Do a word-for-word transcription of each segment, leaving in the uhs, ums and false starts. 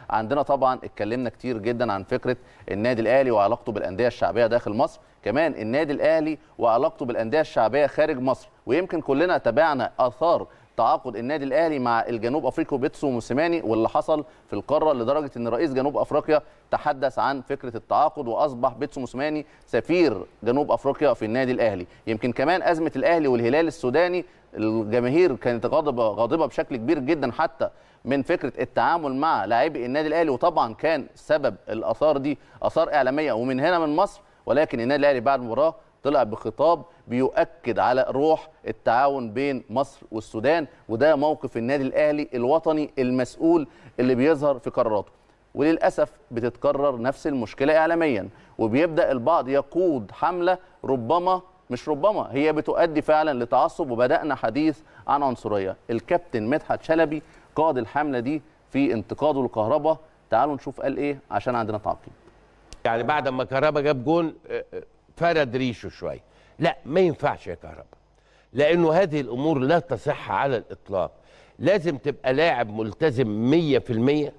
عندنا طبعا اتكلمنا كتير جدا عن فكره النادي الاهلي وعلاقته بالانديه الشعبيه داخل مصر، كمان النادي الاهلي وعلاقته بالانديه الشعبيه خارج مصر، ويمكن كلنا تابعنا اثار تعاقد النادي الاهلي مع الجنوب افريقي بيتسو موسيماني واللي حصل في القاره، لدرجه ان رئيس جنوب افريقيا تحدث عن فكره التعاقد واصبح بيتسو موسيماني سفير جنوب افريقيا في النادي الاهلي. يمكن كمان ازمه الاهلي والهلال السوداني الجماهير كانت غاضبه غاضبه بشكل كبير جدا حتى من فكره التعامل مع لاعبي النادي الاهلي، وطبعا كان سبب الاثار دي اثار اعلاميه ومن هنا من مصر، ولكن النادي الاهلي بعد المباراه طلع بخطاب بيؤكد على روح التعاون بين مصر والسودان، وده موقف النادي الاهلي الوطني المسؤول اللي بيظهر في قراراته. وللاسف بتتكرر نفس المشكله اعلاميا، وبيبدا البعض يقود حمله ربما مش ربما هي بتؤدي فعلا لتعصب، وبدانا حديث عن عنصريه. الكابتن مدحت شلبي قاد الحمله دي في انتقاده لكهربا، تعالوا نشوف قال ايه عشان عندنا تعقيب. يعني بعد ما كهربا جاب جون فرد ريشه شويه، لا ما ينفعش يا كهربا، لانه هذه الامور لا تصح على الاطلاق. لازم تبقى لاعب ملتزم مية في المية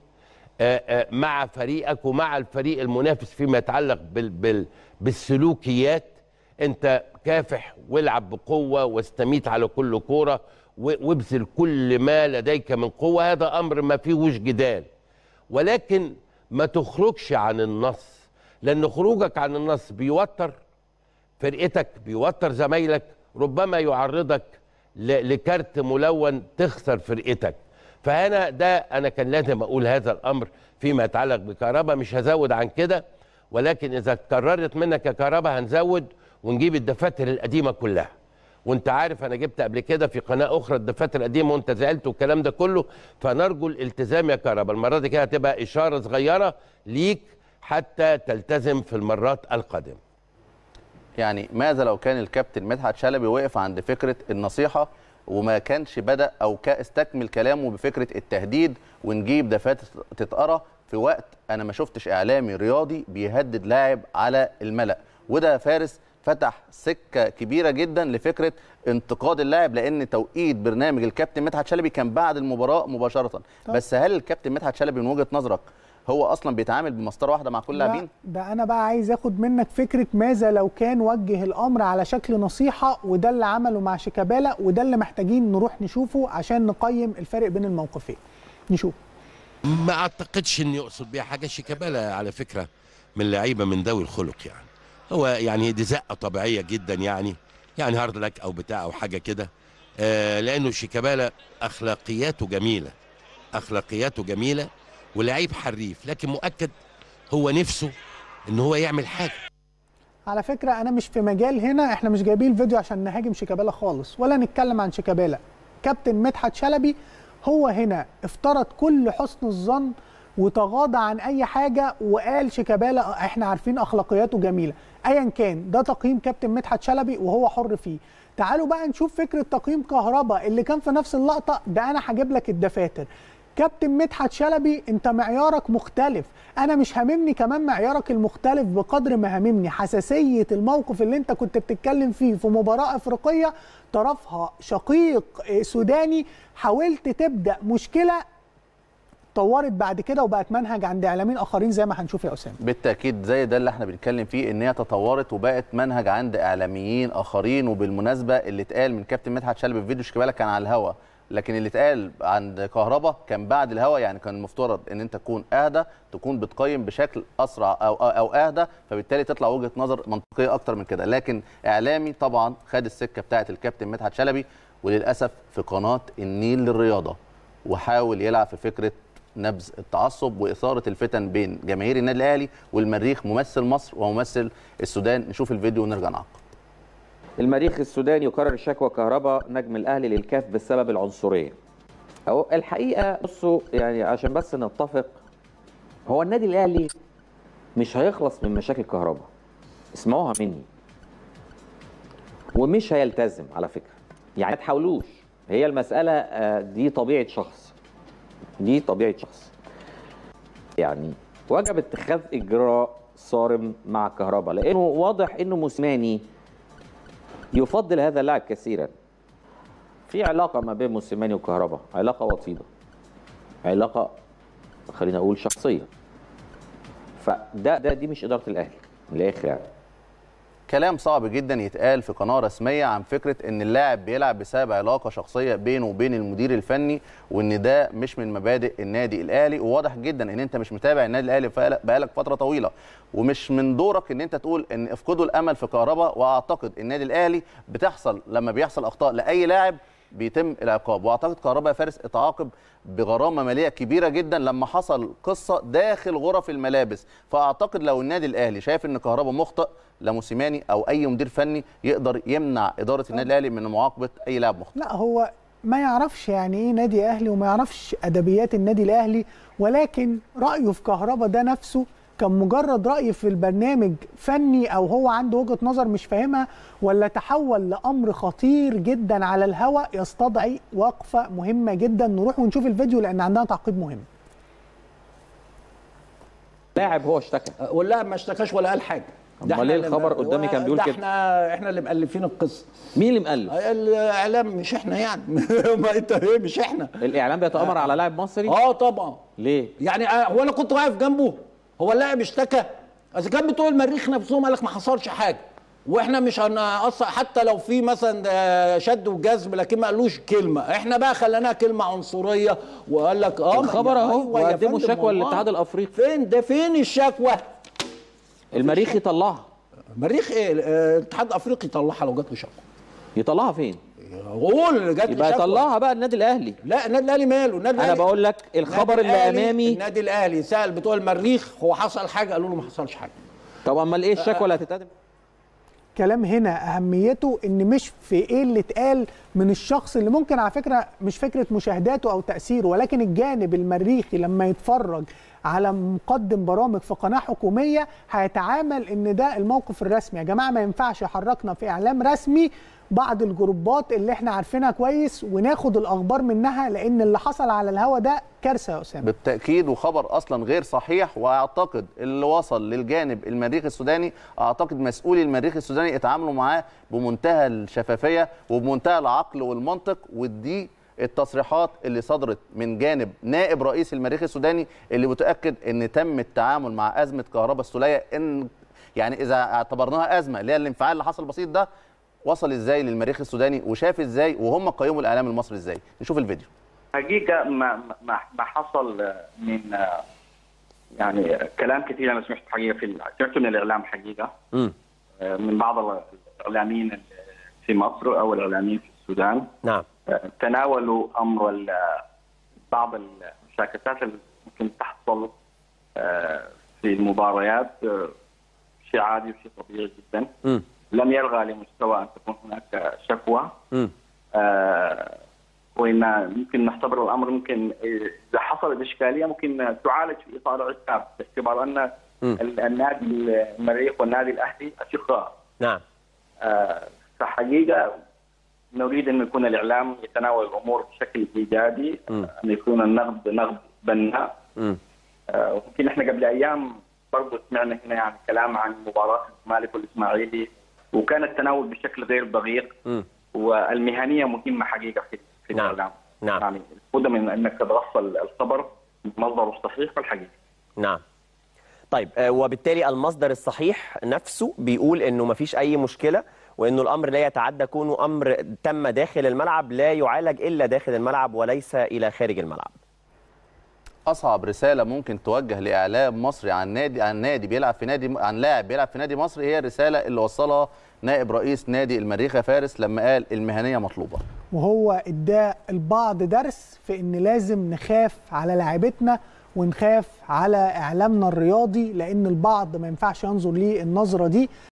مع فريقك ومع الفريق المنافس فيما يتعلق بال بال بالسلوكيات. انت كافح والعب بقوه واستميت على كل كوره وابذل كل ما لديك من قوه، هذا امر ما فيهوش جدال، ولكن ما تخرجش عن النص، لان خروجك عن النص بيوتر فرقتك، بيوتر زمايلك، ربما يعرضك لكارت ملون تخسر فرقتك. فانا ده انا كان لازم اقول هذا الامر فيما يتعلق بكهربا، مش هزود عن كده، ولكن اذا اتكررت منك يا كهربا هنزود ونجيب الدفاتر القديمه كلها. وانت عارف انا جبت قبل كده في قناه اخرى الدفاتر القديمه وانت زعلت والكلام ده كله، فنرجو الالتزام يا كهربا. المره دي كده هتبقى اشاره صغيره ليك حتى تلتزم في المرات القادمه. يعني ماذا لو كان الكابتن مدحت شلبي وقف عند فكره النصيحه وما كانش بدا او استكمل كلامه بفكره التهديد ونجيب دفاتر تتقرا في وقت انا ما شفتش اعلامي رياضي بيهدد لاعب على الملأ، وده فارس فتح سكه كبيره جدا لفكره انتقاد اللاعب، لان توقيت برنامج الكابتن مدحت شلبي كان بعد المباراه مباشره. طب. بس هل الكابتن مدحت شلبي من وجهه نظرك هو اصلا بيتعامل بمسطره واحده مع كل اللاعبين؟ ده انا بقى عايز اخد منك فكره ماذا لو كان وجه الامر على شكل نصيحه، وده اللي عمله مع شيكابالا، وده اللي محتاجين نروح نشوفه عشان نقيم الفرق بين الموقفين. نشوف. ما اعتقدش اني اقصد بيها حاجه. شيكابالا على فكره من لعيبه من ذوي الخلق، يعني هو يعني دي زقه طبيعيه جدا، يعني يعني هارد لك او بتاع او حاجه كده، آه لانه شيكابالا اخلاقياته جميله، اخلاقياته جميله ولعيب حريف، لكن مؤكد هو نفسه ان هو يعمل حاجه. على فكره انا مش في مجال هنا، احنا مش جايبين الفيديو عشان نهاجم شيكابالا خالص ولا نتكلم عن شيكابالا. كابتن مدحت شلبي هو هنا افترض كل حسن الظن وتغاضى عن اي حاجه وقال شيكابالا احنا عارفين اخلاقياته جميله. ايا كان ده تقييم كابتن مدحت شلبي وهو حر فيه. تعالوا بقى نشوف فكره تقييم كهربا اللي كان في نفس اللقطه ده. انا هجيب لك الدفاتر. كابتن مدحت شلبي انت معيارك مختلف، انا مش هاممني كمان معيارك المختلف بقدر ما هاممني حساسيه الموقف اللي انت كنت بتتكلم فيه في مباراه افريقيه طرفها شقيق سوداني، حاولت تبدا مشكله طورت بعد كده وبقت منهج عند اعلاميين اخرين زي ما هنشوف يا اسامه. بالتاكيد زي ده اللي احنا بنتكلم فيه، ان هي تطورت وبقت منهج عند اعلاميين اخرين. وبالمناسبه اللي اتقال من كابتن مدحت شلبي في فيديو شيكابالا كان على الهوا، لكن اللي اتقال عند كهربا كان بعد الهوا. يعني كان المفترض ان انت تكون اهدى، تكون بتقيم بشكل اسرع او او اهدى، فبالتالي تطلع وجهه نظر منطقيه اكتر من كده. لكن اعلامي طبعا خد السكه بتاعه الكابتن مدحت شلبي، وللاسف في قناه النيل للرياضه، وحاول يلعب في فكره نبذ التعصب واثاره الفتن بين جماهير النادي الاهلي والمريخ ممثل مصر وممثل السودان. نشوف الفيديو ونرجع نعقب. المريخ السوداني يكرر شكوى كهربا نجم الاهلي للكاف بسبب العنصريه. أو الحقيقه بصوا يعني عشان بس نتفق، هو النادي الاهلي مش هيخلص من مشاكل كهربا، اسمعوها مني، ومش هيلتزم على فكره، يعني ما تحاولوش. هي المساله دي طبيعه شخص، دي طبيعه شخص يعني وجب اتخاذ اجراء صارم مع كهربا، لانه واضح انه موسيماني يفضل هذا اللاعب كثيرا. في علاقه ما بين موسيماني وكهربا، علاقه وطيده، علاقه خلينا اقول شخصيه. فده ده دي مش اداره الاهلي من الاخر يعني. كلام صعب جدا يتقال في قناه رسميه عن فكره ان اللاعب بيلعب بسبب علاقه شخصيه بينه وبين المدير الفني، وان ده مش من مبادئ النادي الاهلي. وواضح جدا ان انت مش متابع النادي الاهلي بقالك فتره طويله، ومش من دورك ان انت تقول ان افقدوا الامل في كهربا. واعتقد النادي الاهلي بتحصل لما بيحصل اخطاء لاي لاعب بيتم العقاب، واعتقد كهربا يا فارس اتعاقب بغرامه ماليه كبيره جدا لما حصل قصه داخل غرف الملابس. فاعتقد لو النادي الاهلي شايف ان كهربا مخطئ، لا موسيماني او اي مدير فني يقدر يمنع اداره النادي الاهلي من معاقبه اي لاعب مخطئ. لا هو ما يعرفش يعني ايه نادي اهلي وما يعرفش ادبيات النادي الاهلي، ولكن رايه في كهربا ده نفسه كان مجرد رأي في البرنامج فني، او هو عنده وجهة نظر مش فاهمها، ولا تحول لأمر خطير جدا على الهواء يستدعي وقفة مهمة جدا. نروح ونشوف الفيديو لأن عندنا تعقيب مهم. لاعب هو اشتكى واللاعب ما اشتكاش ولا قال حاجه. امال ليه الخبر قدامي كان بيقول كده؟ احنا احنا اللي مؤلفين القصه. مين اللي مؤلف؟ الاعلام مش احنا يعني. ما انت ايه مش احنا. الاعلام بيتامر على لاعب مصري؟ اه طبعا. ليه؟ يعني هو انا كنت واقف جنبه؟ هو اللاعب اشتكى؟ اذا كان بتوع المريخ نفسهم قال لك ما حصلش حاجه، واحنا مش هنقص حتى لو في مثلا شد وجذب، لكن ما قالوش كلمه. احنا بقى خليناها كلمه عنصريه وقال لك اه الخبر اهو وقدموا شكوى للاتحاد الافريقي. فين ده؟ فين الشكوى؟ المريخ يطلعها. المريخ ايه؟ الاتحاد الافريقي يطلعها لو جات له شكوى. يطلعها فين؟ قول جات له يبقى شكوى. يطلعها بقى النادي الاهلي. لا النادي الاهلي ماله؟ النادي انا الاهلي بقول لك الخبر اللي امامي. النادي الاهلي سال بتوع المريخ هو حصل حاجه؟ قالوا له ما حصلش حاجه. طب امال ايه الشكوى اللي هتتقدم؟ كلام هنا اهميته ان مش في ايه اللي اتقال من الشخص اللي ممكن على فكره مش فكره مشاهداته او تاثيره، ولكن الجانب المريخي لما يتفرج على مقدم برامج في قناه حكوميه هيتعامل ان ده الموقف الرسمي. يا جماعه ما ينفعش يحركنا في اعلام رسمي بعض الجروبات اللي احنا عارفينها كويس وناخد الاخبار منها، لان اللي حصل على الهوا ده كارثه يا اسامه. بالتاكيد وخبر اصلا غير صحيح. واعتقد اللي وصل للجانب المريخ السوداني، اعتقد مسؤولي المريخ السوداني اتعاملوا معاه بمنتهى الشفافيه وبمنتهى العقل والمنطق. ودي التصريحات اللي صدرت من جانب نائب رئيس المريخ السوداني اللي متاكد ان تم التعامل مع ازمه كهرباء السوليه، ان يعني اذا اعتبرناها ازمه اللي هي الانفعال اللي حصل بسيط ده، وصل ازاي للمريخ السوداني وشاف ازاي وهم قيموا الاعلام المصري ازاي. نشوف الفيديو. حقيقه ما ما ما حصل من يعني كلام كثير انا سمعت حقيقه في سمعته من الاعلام حقيقه م. من بعض الاعلاميين في مصر او الاعلاميين في السودان. نعم. تناولوا امر بعض المشاكسات اللي ممكن تحصل في المباريات، شيء عادي وشيء طبيعي جدا. م. لم يرغى لمستوى ان تكون هناك شكوى. آه وان ممكن نعتبر الامر ممكن اذا حصلت اشكاليه ممكن تعالج في اطار عقاب، باعتبار ان النادي المريخ والنادي الاهلي اشقاء. نعم. آه فحقيقه نريد ان يكون الاعلام يتناول الامور بشكل ايجابي، ان يكون النقد نقد بناء. آه وممكن احنا قبل ايام برضه سمعنا هنا يعني كلام عن مباراه الزمالك والاسماعيلي، وكان التناول بشكل غير دقيق. م. والمهنيه مهمه حقيقه في في نعم. الاعلام. نعم. يعني لابد من انك تتغطى الخبر بمصدره الصحيح والحقيقي. نعم. طيب وبالتالي المصدر الصحيح نفسه بيقول انه ما فيش اي مشكله، وانه الامر لا يتعدى كونه امر تم داخل الملعب لا يعالج الا داخل الملعب وليس الى خارج الملعب. اصعب رساله ممكن توجه لاعلام مصري عن نادي عن نادي بيلعب في نادي عن لاعب بيلعب في نادي مصري هي الرساله اللي وصلها نائب رئيس نادي المريخ يا فارس لما قال المهنيه مطلوبه. وهو ادى البعض درس في ان لازم نخاف على لاعبتنا ونخاف على اعلامنا الرياضي، لان البعض ما ينفعش ينظر ليه النظره دي.